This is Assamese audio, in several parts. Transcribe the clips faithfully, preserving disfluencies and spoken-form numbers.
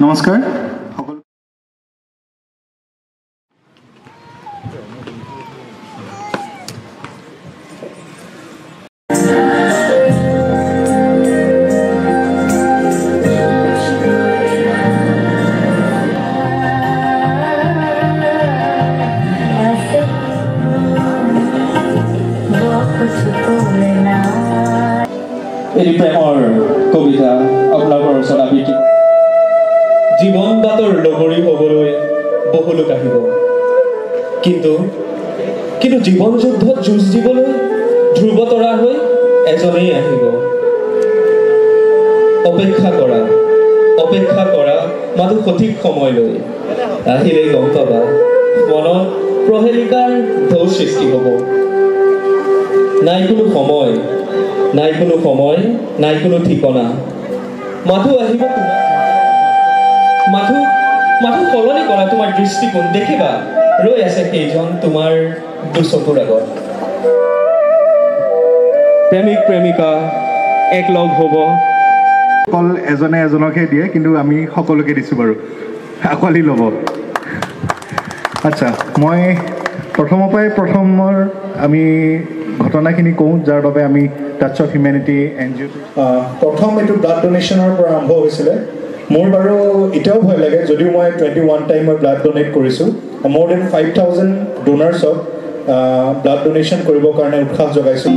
নমস্কাৰ এই প্ৰেমৰ কবিতা আপোনালোকৰ ওচৰত আবৃত্তি জীৱন বাটৰ লগৰী হ'বলৈ বহু লোক আহিব কিন্তু কিন্তু জীৱন যুদ্ধত যুঁজ দিবলৈ ধ্ৰুৱতৰা হৈ এজনেই আহিব অপেক্ষা কৰা অপেক্ষা কৰা মাথো সঠিক সময় লৈ আহিলেই গম পাবা মনত প্ৰহেলিকাৰ ঢৌ সৃষ্টি হ'ব নাই কোনো সময় নাই কোনো সময় নাই কোনো ঠিকনা মাথো আহিব মাথো মাথো সলনি কৰা তোমাৰ দৃষ্টিকোণ দেখিবা ৰৈ আছে সেইজন তোমাৰ দুচকুৰ আগত প্ৰেমিক প্ৰেমিকা এক লগ হ'ব অকল এজনে এজনকহে দিয়ে কিন্তু আমি সকলোকে দিছোঁ বাৰু আঁকোৱালি ল'ব আচ্ছা মই প্ৰথমৰ পৰাই প্ৰথমৰ আমি ঘটনাখিনি কওঁ যাৰ বাবে আমি touch of humanity N G O' প্ৰথম এইটো ব্লাড ডোনেশ্যনৰ পৰা আৰম্ভ হৈছিলে মোৰ বাৰু এতিয়াও ভয় লাগে যদিও মই টুৱেণ্টি ওৱান টাইম মই ব্লাড ডোনেট কৰিছোঁ মোৰ দেন ফাইভ থাউজেণ্ড ডোনাৰ্ছক ব্লাড ডোনেশ্যন কৰিবৰ কাৰণে উৎসাহ যোগাইছোঁ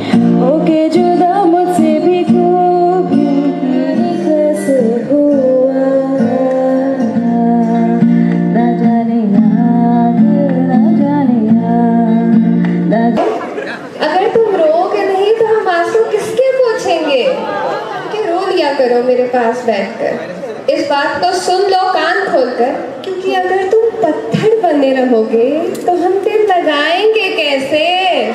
करो मेरे पास बैठकर इस बात को सुन लो कान खोलकर क्योंकि अगर तुम पत्थर बने रहोगे तो हम दिल लगाएंगे कैसे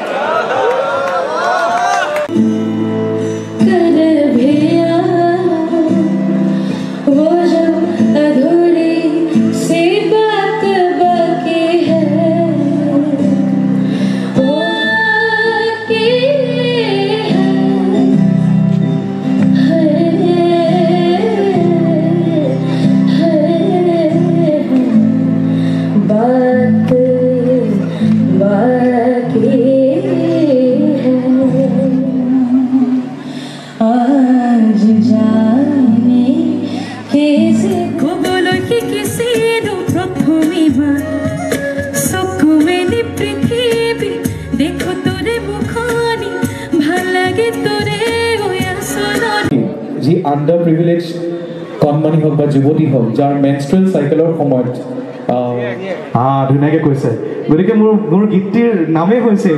যি আণ্ডাৰ প্ৰিভিলেজ কণমানি হওক বা যুৱতী হওক যাৰ মেনষ্ট্ৰুৱেল চাইকেলৰ সময়ত হা ধুনীয়াকৈ কৈছে গতিকে মোৰ মোৰ গীতটিৰ নামেই হৈছে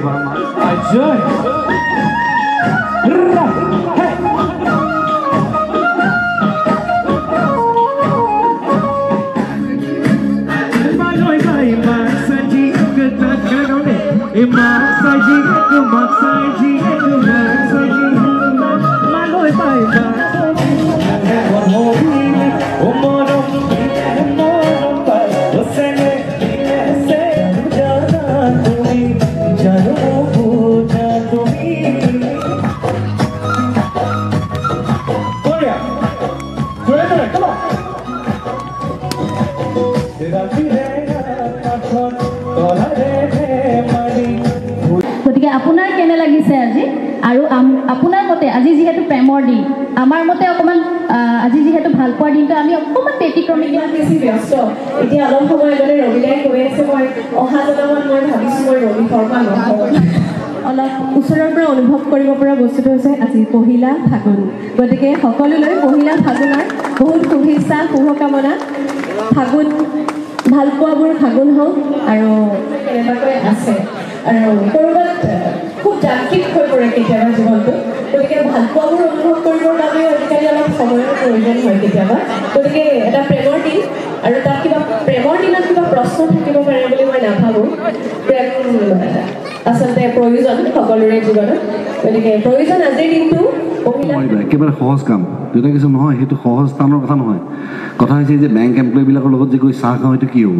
গতিকে আপোনাৰ কেনে লাগিছে আজি আৰু আপোনাৰ মতে আজি যিহেতু প্ৰেমৰ দিন আমাৰ মতে অকণমান আজি যিহেতু ভাল পোৱাৰ দিনটো আমি অকণমান ব্যতিক্ৰমী বেছি ব্যস্ত এতিয়া অলপ সময় আগতে ৰবিদাই কৈ আছে মই অহা জনমত মই ভাবিছোঁ মই ৰবি শৰ্মা নহওঁ অলপ ওচৰৰ পৰা অনুভৱ কৰিব পৰা বস্তুটো হৈছে আজি পহিলা ফাগুন গতিকে সকলোলৈ পহিলা ফাগুনৰ বহুত শুভেচ্ছা শুভকামনা ফাগুন ভাল পোৱাবোৰ ফাগুন হওক আৰু কেনেবাকৈ আছে আৰু ক'ৰবাত খুব যান্ত্ৰিক হৈ পৰে কেতিয়াবা জীৱনটো গতিকে ভাল পোৱাবোৰ অনুভৱ কৰিবৰ বাবে আজিকালি অলপ সময়ৰ প্ৰয়োজন হয় কেতিয়াবা গতিকে এটা প্ৰেমৰ দিন আৰু তাত কিবা প্ৰেমৰ দিনত কিবা প্ৰশ্ন থাকিব পাৰে বুলি মই নাভাবোঁ প্ৰেম আচলতে প্ৰয়োজন সকলোৰে জীৱনত গতিকে প্ৰয়োজন আজিৰ দিনটো একেবাৰে সহজ কাম দুটা কিছু নহয় সেইটো সহজ স্থানৰ কথা নহয় কথা হৈছে যে বেংক এমপ্লয়ীবিলাকৰ লগত যে গৈ চাহ খাওঁ সেইটো কি হ'ব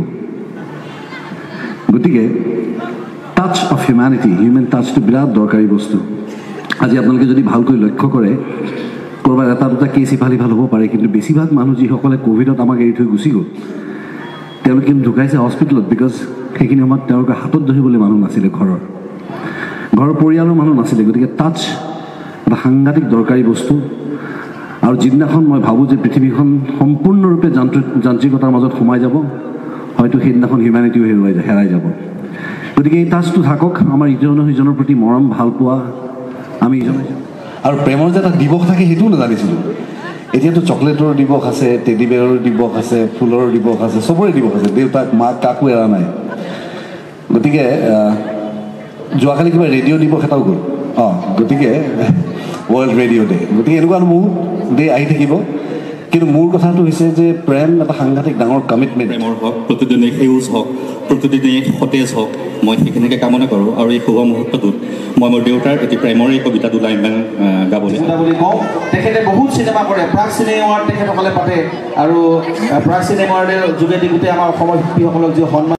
গতিকে টাচ অফ হিউমেনিটি হিউমেন টাচটো বিৰাট দৰকাৰী বস্তু আজি আপোনালোকে যদি ভালকৈ লক্ষ্য কৰে ক'ৰবাত এটা দুটা কেছ ইফাল সিফাল হ'ব পাৰে, কিন্তু বেছিভাগ মানুহ যিসকলে ক'ভিডত আমাক এৰি থৈ গুচি গ'ল তেওঁলোকে কিন্তু ঢুকাইছে হস্পিটেলত, বিকজ সেইখিনি সময়ত তেওঁলোকে হাতত ধৰিবলৈ মানুহ নাছিলে, ঘৰৰ ঘৰৰ পৰিয়ালৰ মানুহ নাছিলে। গতিকে টাচ এটা সাংঘাতিক দৰকাৰী বস্তু। আৰু যিদিনাখন মই ভাবোঁ যে পৃথিৱীখন সম্পূৰ্ণৰূপে যান্ত্ৰিক যান্ত্ৰিকতাৰ মাজত সোমাই যাব, হয়তো সেইদিনাখন হিউমেনিটিও হেৰুৱাই হেৰাই যাব। গতিকে এই টাচটো থাকক, আমাৰ ইজনৰ সিজনৰ প্ৰতি মৰম ভাল পোৱা, আমি ইজনে আৰু প্ৰেমৰ যে এটা দিৱস থাকে সেইটোও নাজানিছিলোঁ। এতিয়াতো চকলেটৰ দিৱস আছে, টেডি বেয়াৰৰ দিৱস আছে, ফুলৰ দিৱস আছে, চবৰে দিৱস আছে, দেউতাক মাক কাকো এৰা নাই। গতিকে যোৱাকালি কিবা ৰেডিঅ' দিৱস এটাও গ'ল, অঁ গতিকে ৱৰ্ল্ড ৰেডিঅ' ডে। গতিকে এনেকুৱা বহুত ডে আহি থাকিব, কিন্তু মোৰ কথাটো হৈছে যে প্ৰেম এটা সাংঘাতিক ডাঙৰ কমিটমেণ্ট। প্ৰেমৰ হওক, প্ৰতিদিনে সেউজ হওক, প্ৰতিদিনে সতেজ হওক, মই সেইখিনিকে কামনা কৰোঁ। আৰু এই শুভ মুহূৰ্তটোত মই মোৰ দেউতাৰ এটি প্ৰেমৰ এই কবিতাটো লাইনমান গাবলৈ বুলি কওঁ। তেখেতে বহুত চিনেমা কৰে, প্ৰাগ চিনেমা তেখেতসকলে পাতে, আৰু প্ৰাগ চিনেমাৰ যোগেদি গোটেই আমাৰ অসমৰ শিল্পীসকলক যি সন্মান